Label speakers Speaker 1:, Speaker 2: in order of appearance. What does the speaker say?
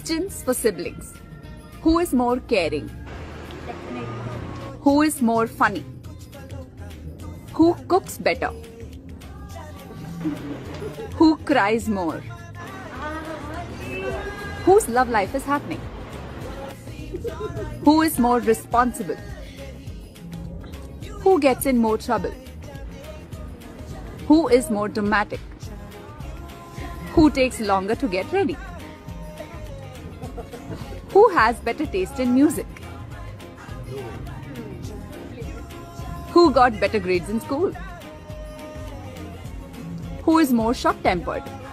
Speaker 1: Questions for siblings. Who is more caring? Who is more funny? Who cooks better? Who cries more? Whose love life is happening? Who is more responsible? Who gets in more trouble? Who is more dramatic? Who takes longer to get ready? Who has better taste in music? Who got better grades in school? Who is more short-tempered?